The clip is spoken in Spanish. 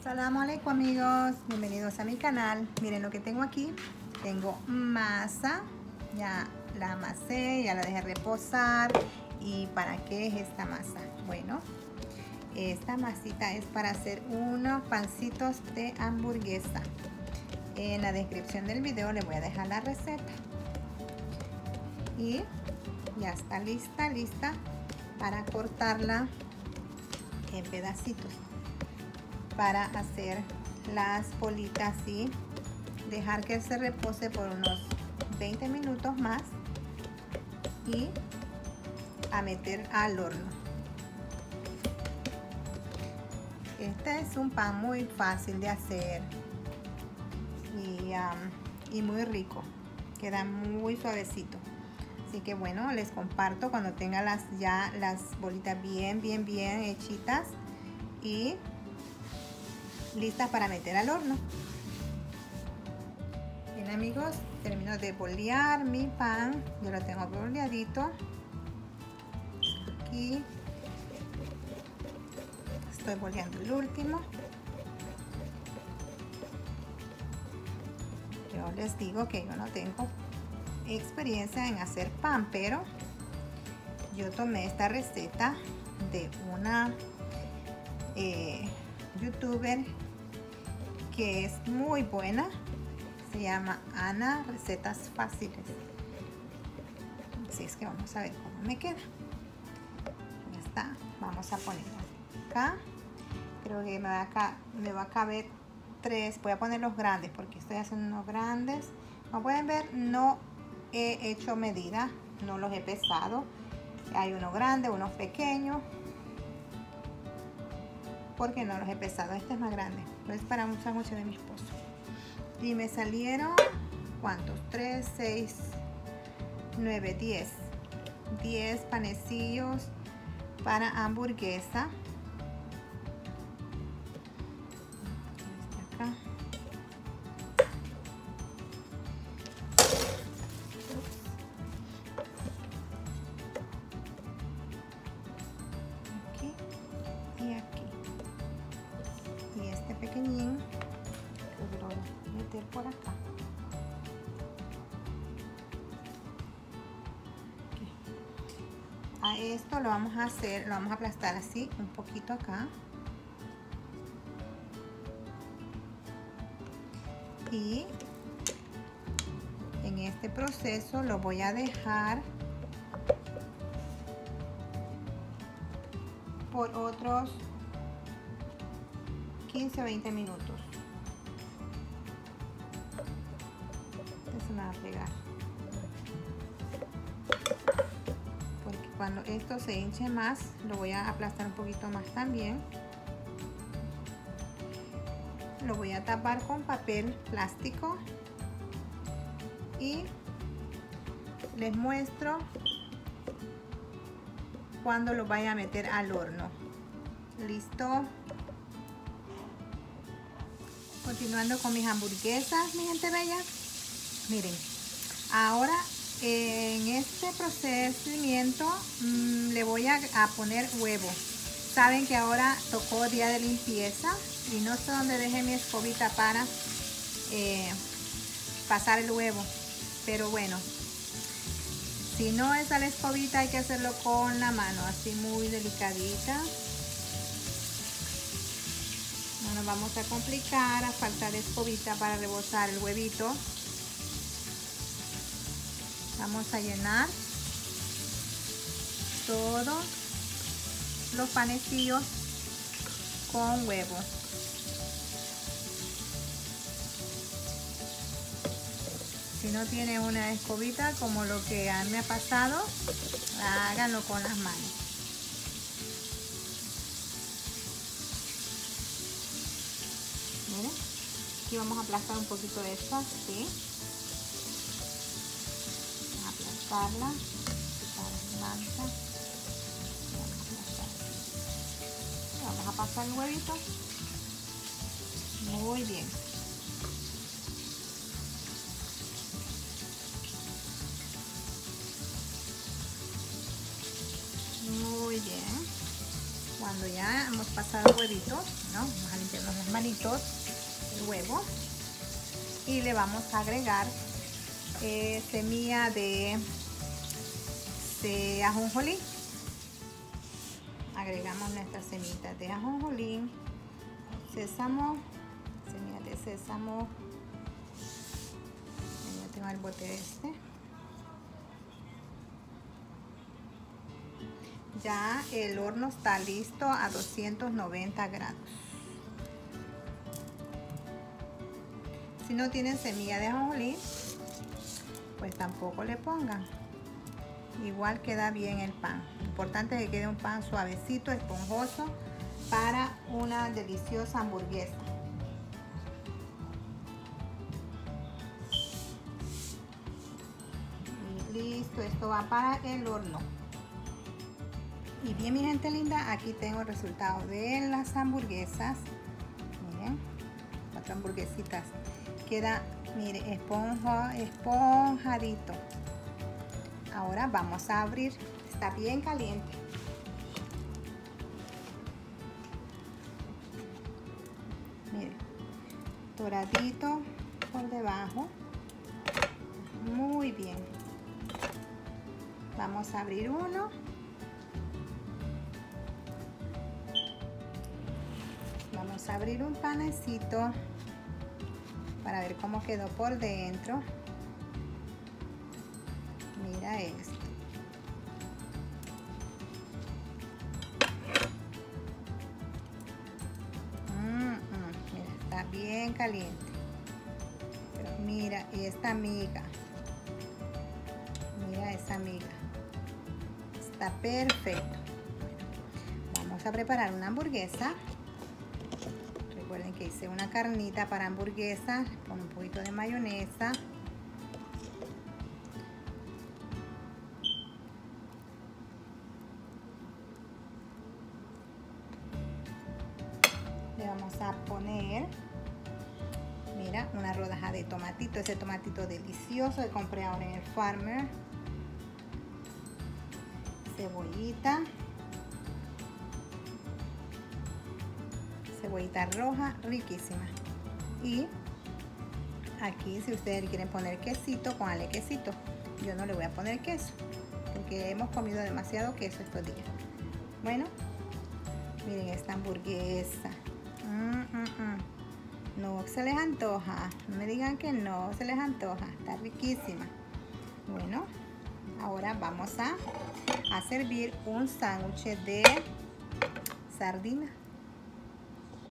Salamu alaikum amigos, bienvenidos a mi canal. Miren lo que tengo aquí. Tengo masa, ya la amasé, ya la dejé reposar. ¿Y para qué es esta masa? Bueno, esta masita es para hacer unos pancitos de hamburguesa. En la descripción del video les voy a dejar la receta. Y ya está lista para cortarla en pedacitos, para hacer las bolitas y dejar que se repose por unos 20 minutos más y a meter al horno. Este es un pan muy fácil de hacer y muy rico, queda muy suavecito. Así que bueno, les comparto cuando tenga las bolitas bien hechitas y listas para meter al horno. Bien amigos, termino de bolear mi pan. Yo lo tengo boleadito. Aquí estoy boleando el último. Yo les digo que yo no tengo experiencia en hacer pan, pero yo tomé esta receta de una youtuber que es muy buena, se llama Ana Recetas Fáciles. Así es que vamos a ver cómo me queda. Ya está, vamos a ponerlo acá. Creo que me va a caber 3. Voy a poner los grandes porque estoy haciendo unos grandes. Como pueden ver, no he hecho medida, no los he pesado. Hay uno grande, unos pequeños, porque no los he pesado. Este es más grande, pero es para un sándwich de mi esposo. Y me salieron, ¿cuántos? 3, 6, 9, 10. 10 panecillos para hamburguesa. Este acá. Aquí y aquí. Y este pequeñín lo voy a meter por acá. Aquí. A esto lo vamos a hacer, lo vamos a aplastar así un poquito acá. Y en este proceso lo voy a dejar por otros 15 o 20 minutos. Esto se me va a pegar, porque cuando esto se hinche más lo voy a aplastar un poquito más también. Lo voy a tapar con papel plástico y les muestro cuando lo vaya a meter al horno. Listo. Continuando con mis hamburguesas, mi gente bella. Miren, ahora en este procedimiento le voy a poner huevo. Saben que ahora tocó día de limpieza y no sé dónde dejé mi escobita para pasar el huevo, pero bueno, si no es a la escobita hay que hacerlo con la mano, así muy delicadita. No nos vamos a complicar a falta de escobita para rebozar el huevito. Vamos a llenar todos los panecillos con huevos. Si no tiene una escobita como lo que a mí me ha pasado, háganlo con las manos. Miren, aquí vamos a aplastar un poquito de esto, así. Vamos a aplastarla, quitar la mancha. Vamos a pasar el huevito. Muy bien. Muy bien. Cuando ya hemos pasado el huevito, ¿no? Vamos a limpiarnos las hermanitos el huevo y le vamos a agregar semilla de ajonjolí. Agregamos nuestras semillitas de ajonjolí, sésamo, semillas de sésamo. Ya tengo el bote este. Ya el horno está listo a 290 grados. Si no tienen semilla de ajonjolí, pues tampoco le pongan. Igual queda bien el pan. Lo importante es que quede un pan suavecito, esponjoso, para una deliciosa hamburguesa. Y listo, esto va para el horno. Y bien, mi gente linda, aquí tengo el resultado de las hamburguesas. Miren, 4 hamburguesitas. Queda, mire, esponjadito. Ahora vamos a abrir. Está bien caliente. Mire, doradito por debajo. Muy bien. Vamos a abrir uno. Vamos a abrir un panecito para ver cómo quedó por dentro. Mira esto. Mira, está bien caliente. Pero mira, y esta miga. Mira esa miga. Está perfecto. Bueno, vamos a preparar una hamburguesa. Recuerden que hice una carnita para hamburguesa con un poquito de mayonesa. Le vamos a poner, mira, una rodaja de tomatito, ese tomatito delicioso que compré ahora en el Farmer. Cebollita. Cebollita roja, riquísima. Y aquí, si ustedes quieren poner quesito, pónganle quesito. Yo no le voy a poner queso porque hemos comido demasiado queso estos días. Bueno, miren esta hamburguesa. No se les antoja, no me digan que no se les antoja, está riquísima. Bueno, ahora vamos a servir un sándwich de sardina.